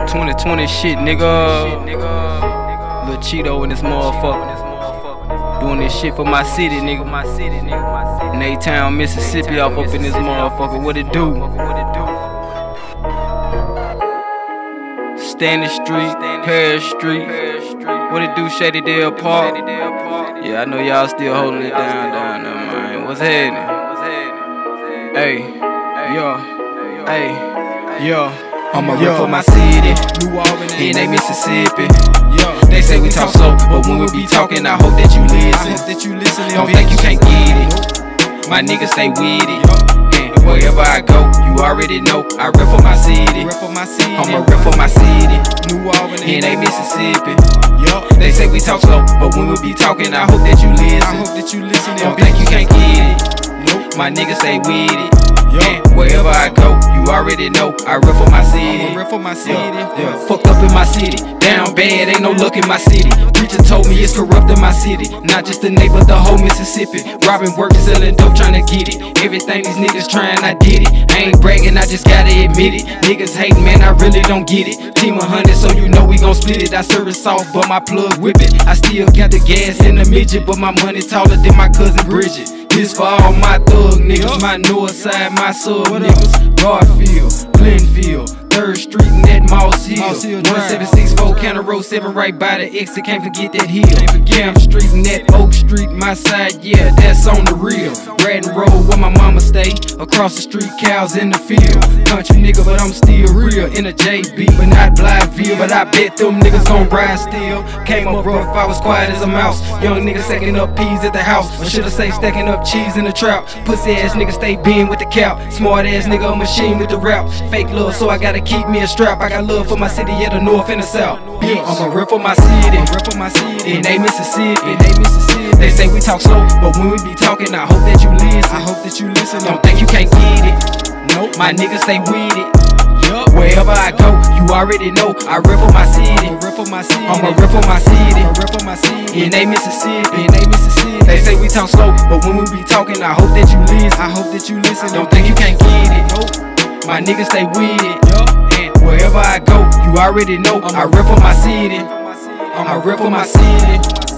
2020 shit, nigga. Lil Cheeto in this motherfucker. Doing this shit for my city, nigga. Naytown, Mississippi, off up in this motherfucker. What it do? Stanley Street, Paris Street. What it do, Shady Dale Park? Yeah, I know y'all still holding it down there, man. What's happening? Hey, yo. I'ma rip for my city, in they Mississippi. They say we talk slow, but when we be talking, I hope that you listen. Don't think you can't get it. My niggas stay with it. And wherever I go, you already know I rip for my city. I'ma rip for my city, in they Mississippi. They say we talk slow, but when we be talking, I hope that you listen. Don't think you can't get it. My niggas stay with it. And wherever I go, you already know I rip for my city. Fucked up in my city, down bad, ain't no luck in my city. Preacher told me it's corrupt in my city, not just the neighbor, the whole Mississippi. Robbing, working, selling dope, trying to get it. Everything these niggas trying, I did it. I ain't bragging, I just gotta admit it. Niggas hating, man, I really don't get it. Team 100, so you know we gon' split it. I serve it soft, but my plug whip it. I still got the gas in the midget, but my money taller than my cousin Bridget. This for all my thug niggas, my north side, my sub niggas. Garfield, Glenfield, 3rd Street, and that Moss Hill. 1764 County Road 7, right by the exit. Can't forget that hill. Camp Street and that Oak Street, my side, yeah, that's on the real. Radden Road, where my mama stay. Across the street, cows in the field. Country nigga, but I'm still real. In a JB, but not Blytheville. But I bet them niggas gon' ride still. Came up rough, I was quiet as a mouse. Young niggas stacking up peas at the house. Or should I say stacking up cheese in the trap. Pussy ass nigga stay being with the cow. Smart ass nigga, a machine with the rap. Fake love, so I gotta keep me a strap. I got love for my city, yeah, the north and the south. I'ma rip for my city, in they Mississippi. They say we talk slow, but when we be talking, I hope that you listen. Don't think you can't get it. Nope, my niggas stay with it. Wherever I go, you already know I rip for my city. I'ma rip for my city, in they Mississippi. They say we talk slow, but when we be talking, I hope that you listen. Don't think you can't get it. Nope, my niggas stay with it. And wherever I go, you already know I rip for my city. I'ma rip for my city.